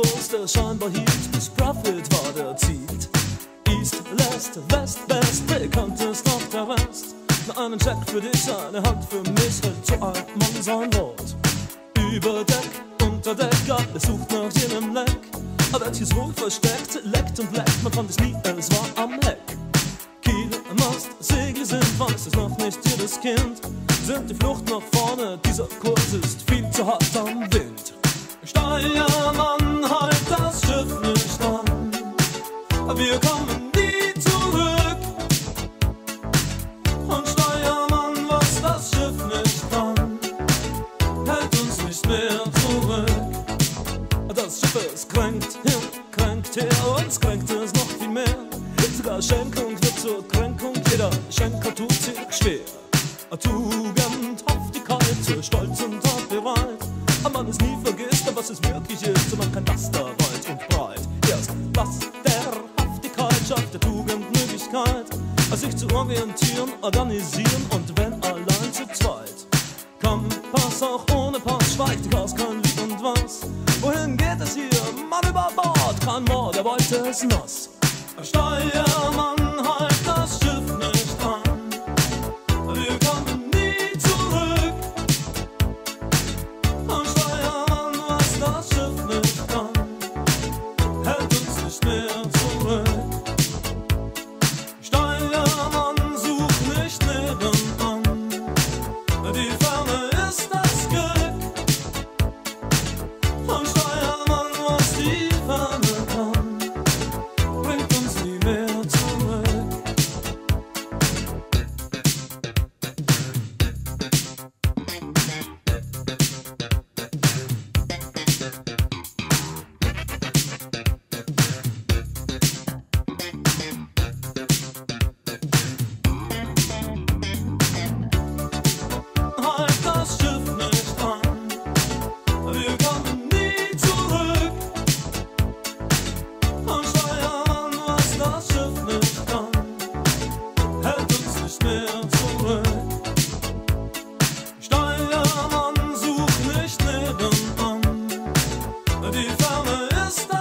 Kurs, der scheinbar hielt, bis Profit war der Ziel. East, West, West, Best, bekannt ist auf der West. Nur einen Check für dich, eine Hand für mich, hält so alt man sein Wort. Über Deck, unter Deck, alle sucht nach jenem Leck. Aber welches wohl versteckt, leckt und leckt, man fand es nie, es war am Heck. Kiel, Mast, Segel sind, weiß es noch nicht jedes Kind. Sind die Flucht nach vorne, dieser Kurs ist viel zu hart am Wind. Steuermann, halt das Schiff nicht an, wir kommen nie zurück. Und Steuermann, was das Schiff nicht kann, hält uns nicht mehr zurück. Das Schiff, es kränkt hin, kränkt her, uns kränkt es noch viel mehr. Sogar Schenkung wird zur Kränkung, jeder Schenker tut sich schwer. Tugend, Haftigkeit, Stolz und Tat bereit. Aber man es nie vergisst, was es wirklich ist, und man kann das da weit und breit. Erst das der Haftigkeit schafft der Tugend Möglichkeit, sich zu orientieren, organisieren und wenn allein zu zweit. Kompass auch ohne Pass, schweigt die Gas, kein Lied und was. Wohin geht es hier? Mann über Bord, kein Mord, er wollte es nass. Steuermann, halt das Schiff nicht an, wir kommen nie zurück. Und Steuermann, was das Schiff nicht kann, hält uns nicht mehr zurück. Steuermann, such nicht nebenan, die Ferne ist das Glück. Und Steuermann, was die Ferne kann, bringt uns nie mehr zurück. Halt das Schiff nicht an, wir kommen nie zurück. Und Steuermann, was das Schiff nicht kann, hält uns nicht mehr zurück. Steuermann, such nicht nebenan, die Ferne ist das